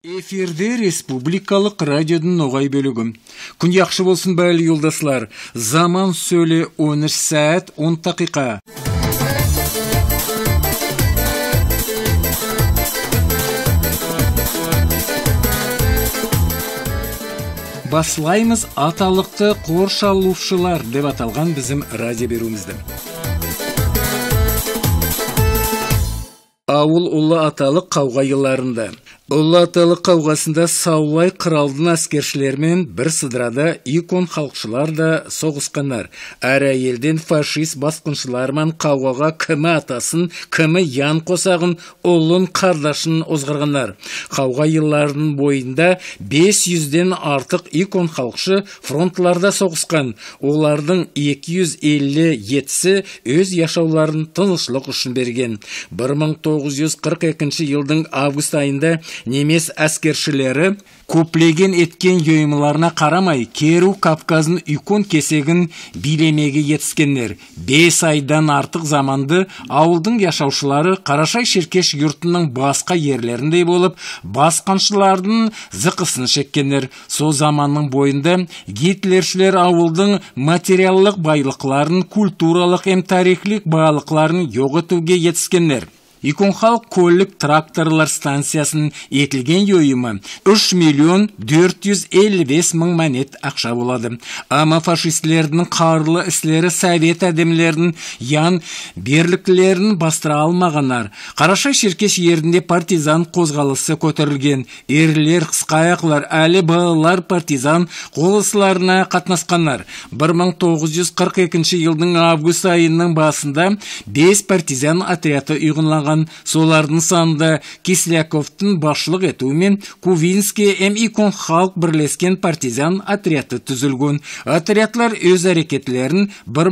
Эфирде республикалық радиодың оғай бөлігім. Күн яқшы болсын бәлі елдаслар. Заман сөйле 13 сәт 10 дақиқа. Баслаймыз аталықты қоршалушылар деп аталған bizim радио беруімізді. Ауыл ұлы аталық қауға елларында. Ұлы аталық қауғасында Саулай қыралдың әскершілермен бір сыдырада икон халықшылар да соғысқанар. Әрі елден фашист басқыншылармен қауғаға кімі атасын, кімі ян қосағын, ұлын қардашын озғырғанар. Қауға елларының бойында 500-ден артық икон халықшы фронтларда соғысқан. Олардың 257-сі өз яшауларын тынышлық үшін берген. 1942 елдің август айында немес әскершілері көплеген еткен йоймыларына қарамай, Керу Кавказын икон кесегін билемеге етіскенлер. 5 айдан артық заманды ауылдың яшаушылары Қарашай-Шеркеш юртының басқа ерлеріндей болып, басқаншылардың зықысын шеккенлер. Со заманның бойында гитлершілер ауылдың материаллық байлықларын, культуралық тарихлық байлықларын жоғытуге етіскенлер. Иконхалық көлік тракторлар станциясын етілген йойымы 3.455.000 монет ақша болады. Ама фашистлердің қарлы іслері совет әдемлердің ян берліклерін бастыра алмағанар. Қарашай-Шеркеш ерінде партизан қозғалысы көтерілген. Ерлер, қысқаяқлар, әлі балалар партизан қолысыларына қатнасқанар. 1942 елдің август айының басында 5 партизан отряды ұйғынлаған. Солардың санында Кисляковтың башылық етуімен Кувинский икон халық бірлескен партизан отряды түзілген. Отрядлар өз әрекетлерін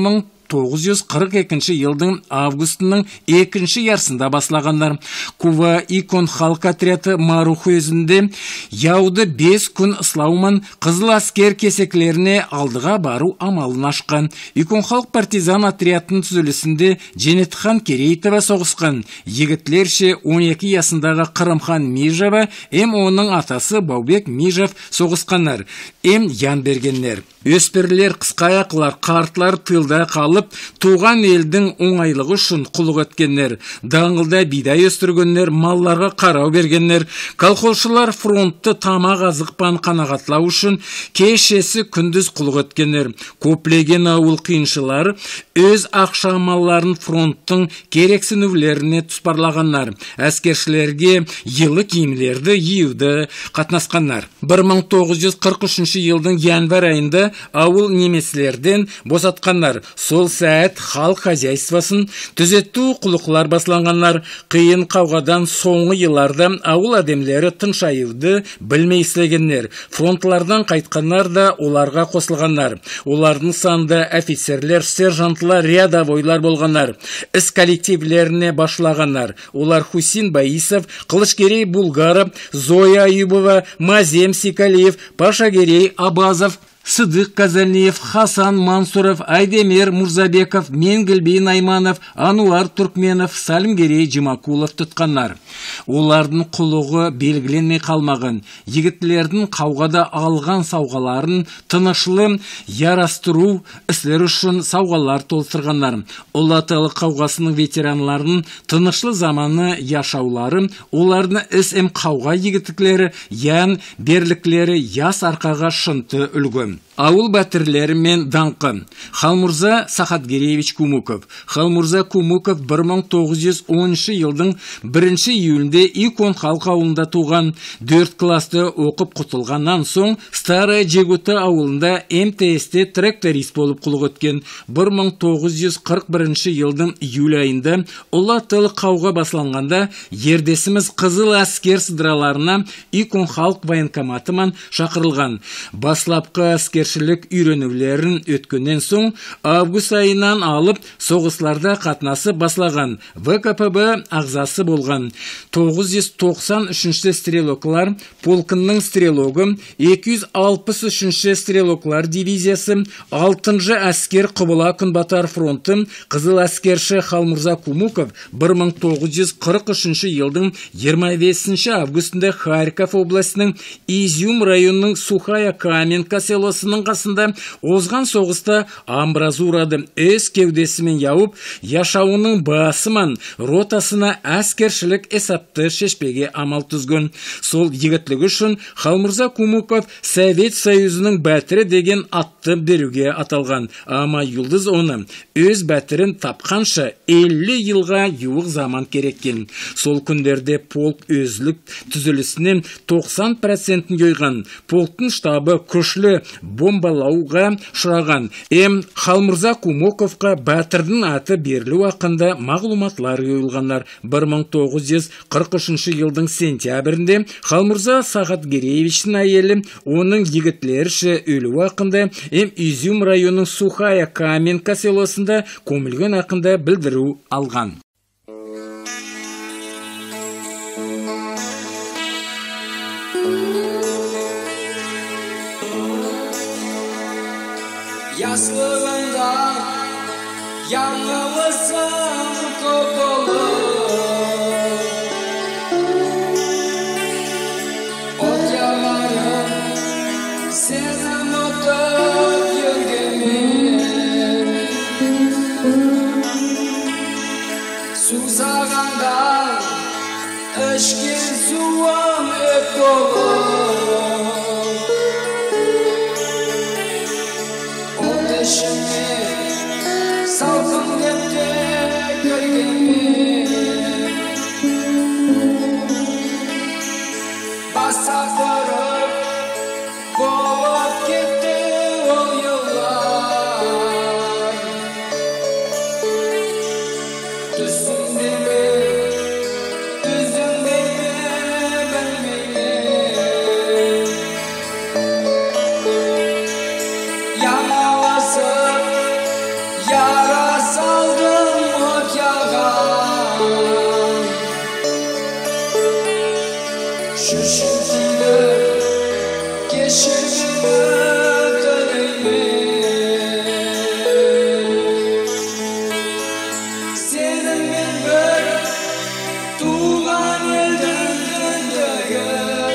1942 елдің августының 2-ші ярсында баслағандар. Кува икон халық отряды Марух өзінде яуды 5 күн ыслауман қызыл аскер кесеклеріне алдыға бару амалын ашқан. Икон халық партизан отрядының түзілісінде Женетхан Керейтова соғысқан. Егітлерше 12 ясындағы Қырымхан Мижева, оның атасы Баубек Мижев соғысқандар. Ян бергенлер. Өспірлер, қысқаяқлар, қартлар тылда қалып, туған елдің оңайлығы үшін құлық өткенлер. Даңғылда бидай өстіргенлер, малларға қарау бергенлер. Колхозшылар фронтты тамақ азықпан қанағатлау үшін кешесі күндіз құлық өткенлер. Көплеген ауыл қиыншылар өз ақша малларын фронттың керексінулеріне тұспарлағанлар. Әскершілерге елі киімлерді ейуді қатнасқанлар. 1943 елдің январ айында ауыл немеслерден босатқанлар. Сол сәт халық хозяйствосын түзетту құлықлар басланғанлар. Қиын қауғадан соңғы еларда ауыл әдемлері тыншайыуды білмей істегенлер. Фронтлардан қайтқанлар да оларға қосылғанлар. Олардың санда офицерлер, сержантлар, рядовойлар болғанлар. Іс коллективлеріне башлағанлар. Олар Хусин Баисов, Қылышкерей Булгаров, Зоя Аюбова, Мазем Сикалиев, Пашагерей Абазов, Сыдық Казалиев, Хасан Мансуров, Айдемир Мурзабеков, Менгілбей Найманов, Ануар Туркменов, Салимгерей Жимакулов тұтқанлар. Олардың құлығы белгіленмей қалмаған. Егітлердің қауғада алған сауғаларын тынышлы ярастыру іслер үшін сауғалар толтырғанлар. Ұлы аталық қауғасының ветеранларының тынышлы заманы яшаулары, олардың қауға егіттіклері, ян берліклері яс арқаға шынты үлгі. Ауыл бәтірлері мен даңқы. Халмурза Сахатгереевич Кумуков. Халмурза Кумуков 1910 елдің 1 июлінде икон халық ауылында туған. 4 класты оқып құтылғаннан соң Старая Джегута ауылында МТС-те тракторист болып құлық өткен. 1941 елдің июль айында ұлы аталық қауға басланғанда ердесіміз қызыл әскер сыдыраларына икон халық военкоматыман шақырылған. Баслапқы әскер аскершілік үйренулерін өткеннен соң, август айынан алып соғысларда қатнасы баслаган, ВКПБ ағзасы болған. 993 стрелоклар полкының стрелогы, 263 стрелоклар дивизиясы, 6-шы әскер Құбыла Күнбатар фронты, Қызыл әскерші Халмұрза Кумуков 1943 елдің 25 августында Харьков обласының Изюм районының Сухая Каменка селосының қасында озған соғыста амбразурады өз кеудесімен яуып, яшауының басыман ротасына әскершілік есапты шешпеге амал түзген. Сол егітлігі үшін Халмұрза Кумуков Совет Союзының бәтірі деген атты беруге аталған. Ама Юлдыз оны өз бәтірін тапқанша 50 жылға юық заман кереккен. Сол күндерде полк өзлік түзілісінен 90% йойған. Полктың штабы күшлі бомбалауға шыраған. Халмұрза Кумуковқа бәтірдің аты берілу ақында мағлуматлар йойылғандар. 1943 елдің сентябрінде Халмұрза Сағатгереевичтің әйелі оның егітлерші өлі ақында Изюм районының Сухая Каменка селосында көмілген ақында білдіру алған. Яслығында яңылысың көп болып, от яғарым сені ұмытып жүргенмен, сусағанда ішкен суым өп болып, ішіме салқын депте көргенмен, баса тұрып болып кетті ол жылдар. Түсінбей ме білмеймін, яра салдым от яған, шүшін тиді кешірмені тілеймін. Сеніңмен бір туған елдің кіндігі,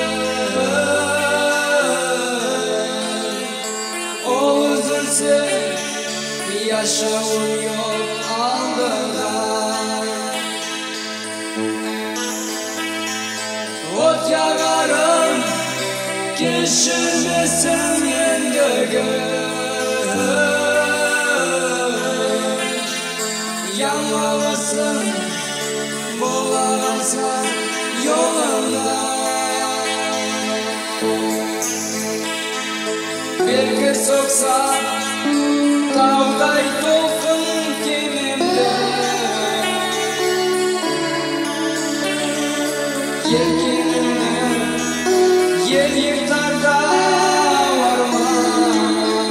ол үзілсе yaşamın yok aldığında, ot yakarım geçirmesin yendiği, yanmalısın bulamazsan yolunda. Bir kez soksan dağday dolkun kemimde, yelkenimden yer yırtarda varman,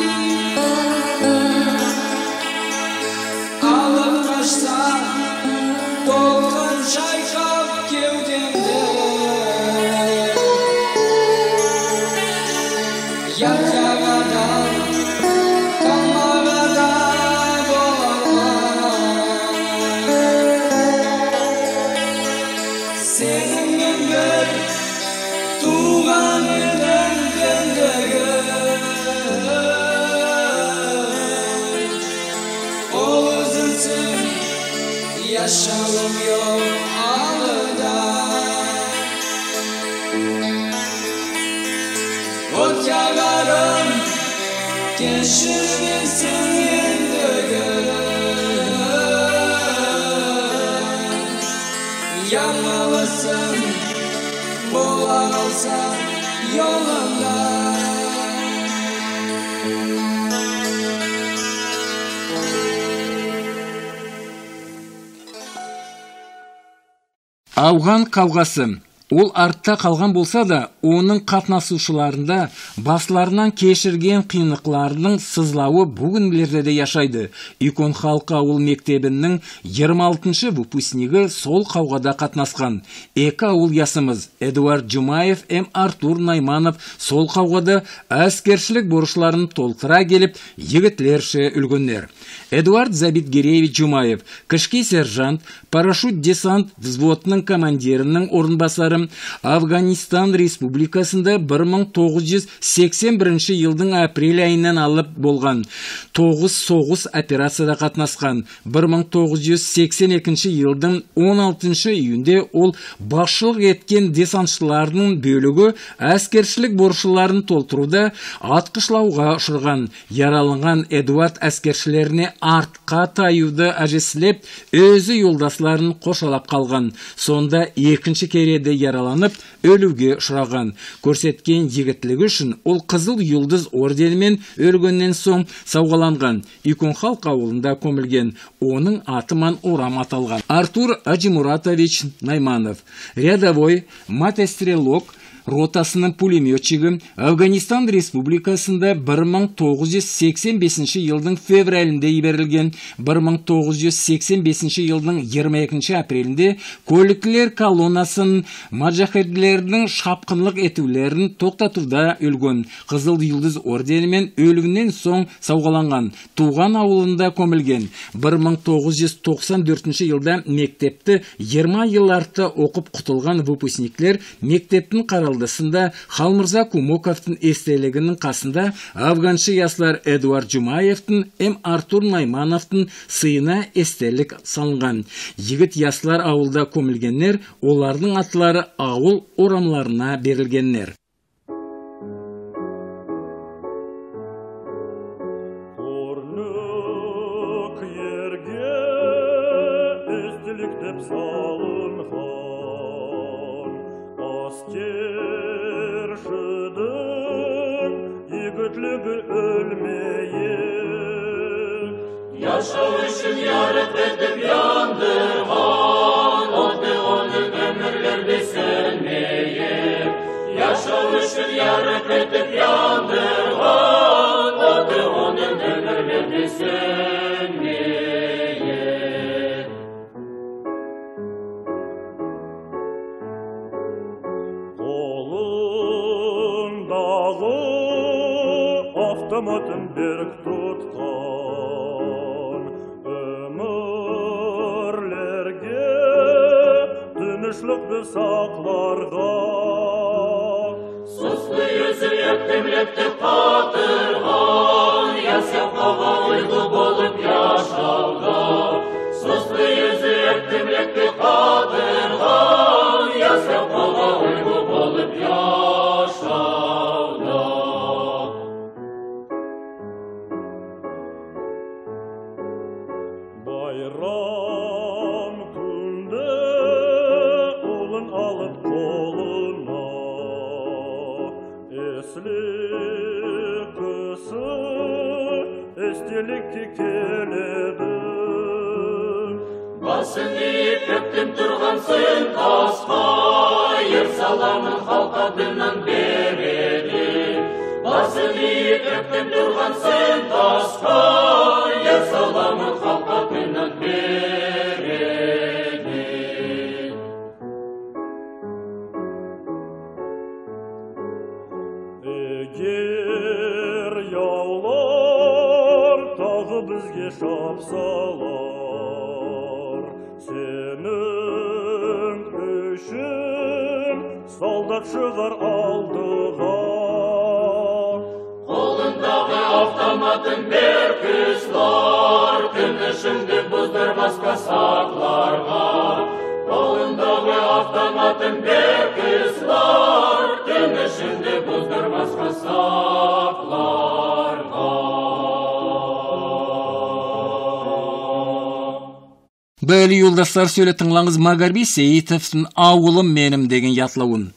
alıp kaçsan dolkun çaykap kevdemde, yak yağadan tuğan elden kendege, o üzülsün yaşamım yok ağlıda. Ot yakarım geçirmesin yendiği, yanmalısın bulan olsa yolunda. Ауған қауғасы Ол артта қалған болса да, оның қатнасушыларында басларынан кешірген қиынлықтардың сызлауы бүгінлерде де яшайды. Икон халқы ауыл мектебінің 26-шы выпускнигі сол қауғада қатнасқан. Екі ауыл ясымыз Эдуард Жумаев әм Артур Найманов сол қауғада әскершілік борышларын толтыра келіп, егітлерше үлгеннер. Эдуард Забитгереевич Жумаев, кішкі сержант, парашют-десант взводының командирінің орынбасары, Афганистан Республикасында 1981 елдің апрель айынан алып болған 9 соғыс операцияда қатнасқан. 1982 елдің 16 июнде ол басшылық еткен десантшылардың бөлігі әскершілік борышларын толтыруда атқышлауға ұшырған. Яраланған Эдуард әскершілеріне артқа таюды әжесілеп, өзі yoldaşlarını қошалап қалған. Сонда екінші кереде яраланып, өлуге ұшыраған. Көрсеткен егітлігі үшін ол Қызыл Юлдыз орденімен өлгеннен соң сауғаланған. Икон халқы ауылында көмілген. Оның атыман орам аталған. Артур Аджимуратович Найманов, рядовой мотострелок ротасының пулеметчигі, Афганистан Республикасында 1985 елдің февралінде еберілген, 1985 елдің 22 апрелінде көліктілер колоннасын маджахедлердің шапқынлық етулерін тоқтатуда өлген. Қызыл Юлдыз орденімен өлігінен соң сауғаланған. Туған ауылында көмілген. 1994 елда мектепті 20 ел артта оқып құтылған выпускниклер мектептің қаралдысында Халмырза Кумоковтың естелігінің қасында афганшы яслар Эдуард Жумаевтың әм Артур Наймановтың сыйына естелік салынған. Егіт яслар ауылда көмілгеннер, олардың атлары ауыл орамларына берілгеннер. Yaşav üçün yarık edip yandırgan, oldu onun ömürlerde sönmeyip. Yaşav üçün yarık edip yandırgan, oldu onun ömürlerde sönmeyip. Kolundağı avtomatın berk tutkan, Dönüşlükті сақларға Сұсты yüzі ектемлепті қатырған Ясапқаға ұйғы болып яшауға Сұсты yüzі ектемлепті қатырған Ясапқаға ұйғы болып яшауға Байрам күнді alıp koluna esli kısı estelikti keledi basın deyip köktüm turgansın tasqa yer salamın halk adından beredi basın deyip köktüm turgansın tasqa yer salamın halk adından beredi bizge şapsalar senin üçün soldat çıgar aldığa kolundağı avtomatın bir kızlar tünüşümdü buzdurmasqa saklarga kolundağı avtomatın bir kızlar tünüşümdü buzdurmasqa saklarga Böyle yoldaşlar söyle tınlağınız Magarbi Seyitовтың ауылым менім деген ятлауын.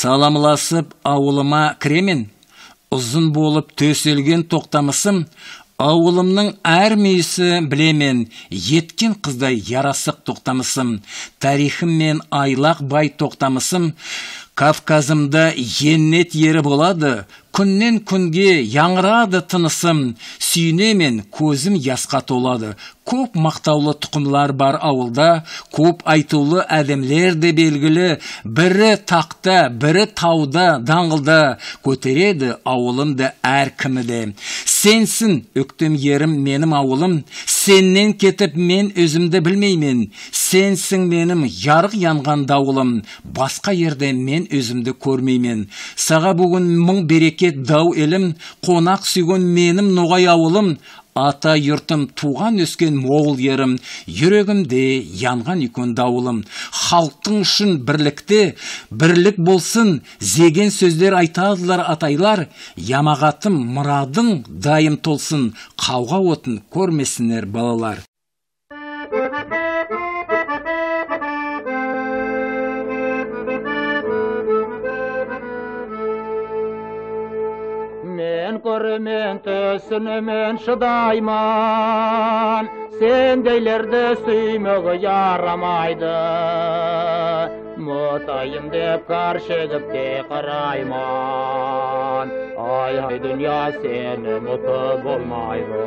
Саламласып ауылыма кіремен, ұзын болып төселген тоқтамысым, Ауылымның әр мүйісі білемен, еткен қыздай ярасық тоқтамысым, тарихым мен айлақ бай тоқтамысым, Кавказымда еннет ері болады, күннен күнге яңырады тынысым, сүйінемен көзім ясқа толады. Көп мақтаулы тұқымлар бар ауылда, көп айтулы әдемлер де белгілі, бірі тақта, бірі тауда, даңғылда, көтереді ауылымды әр кіміде. Сенсін, өктем ерім менім ауылым, сеннен кетіп мен өзімді білмеймен. Сенсің менім ярық янған дауылым, басқа ерде мен өзімді көрмеймен. Саға бүгін мың берекет дау елім, қонақ сүйген менім ноғай ауылым, ата юртым туған өскен моғыл ерім, жүрегімде янған үйкен дауылым. Халықтың үшін бірлікте, бірлік болсын, зеген сөздер айтадылар атайлар, ямағатым мұрадың дайым толсын, қауға отын көрмесінер балалар. Мен көрімен түсінімен шыдайман, сендейлерді сүймегі ярамайды. Мұтайым деп қаршегіп те қарайман, ай дүния сені мұты болмайды.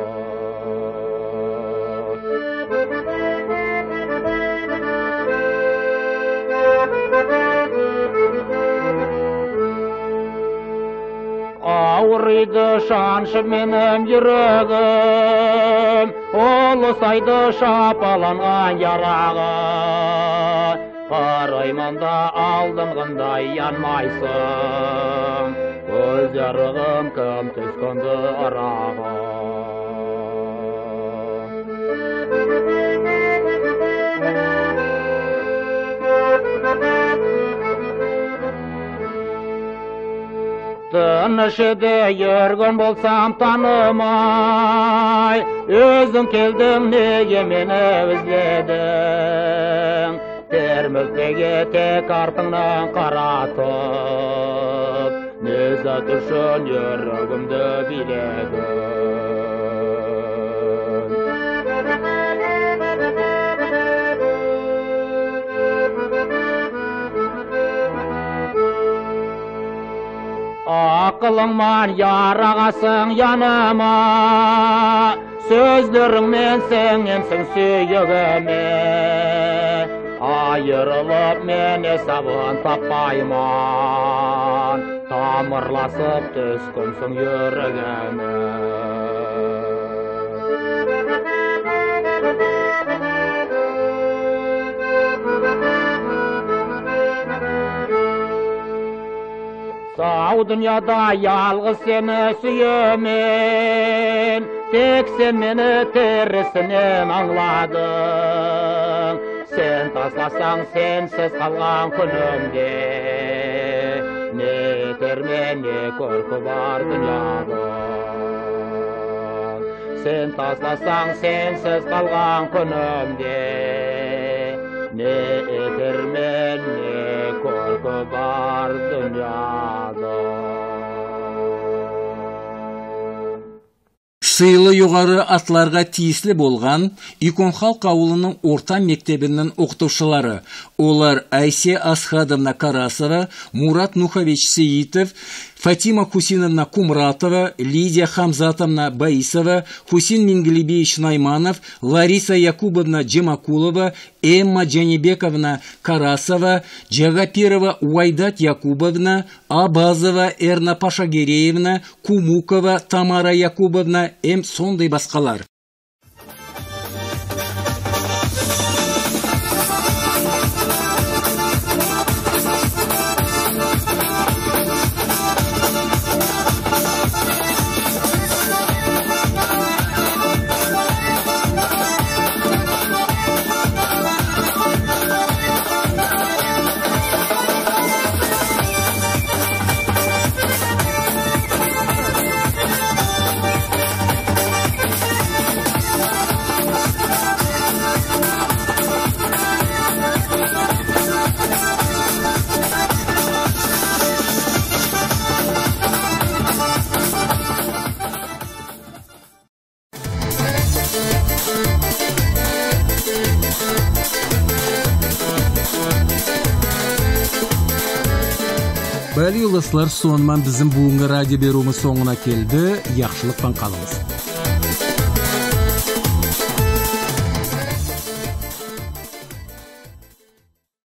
Ауырыйды шаншы менім жүрегім, олысайды шапаланған ярағы. Қарайманда алдыңғындай янмайсың, көз ярығым кім түскінді арағы. Тынышыды ерген болсам танымай, өзің келдің неге мені өзледің. Термілтеге тек артыңнан қаратып, незат үшін ерігімді биледің. Ақылыңман ярағасың яныма, сөздеріңмен сіңемсің сүйегіме. Айырылып мен есабын таппайман, тамырласып түскінсің жүрегіме. Сау дүнияда ялғыз сені сүйемен, тек сен мені терісінен аңладың. Сен тасласаң сенсіз қалған күнімде, не термен не көркі бар дүнияда. Сен тасласаң сенсіз қалған күнімде, не термен не көркі бар дүнияда. Сыйлы юғары атларға тиеслі болған Икон халқ ауылының орта мектебінің оқытушылары. Олар Айсе Асхадовна Карасова, Мурат Нухович Сеитов, Фатима Хусиновна Кумратова, Лидия Хамзатовна Баисова, Хусин Мингалибеевич Найманов, Лариса Якубовна Джемакулова, Эмма Джанибековна Карасова, Джагапирова Уайдат Якубовна, Абазова Эрна Пашагереевна, Кумукова Тамара Якубовна, сондай басқалар. Bali yoldaşlar, sonman bizim bugungi radio berumiz soňuna keldi. Ýaxşylykdan kalyňyz.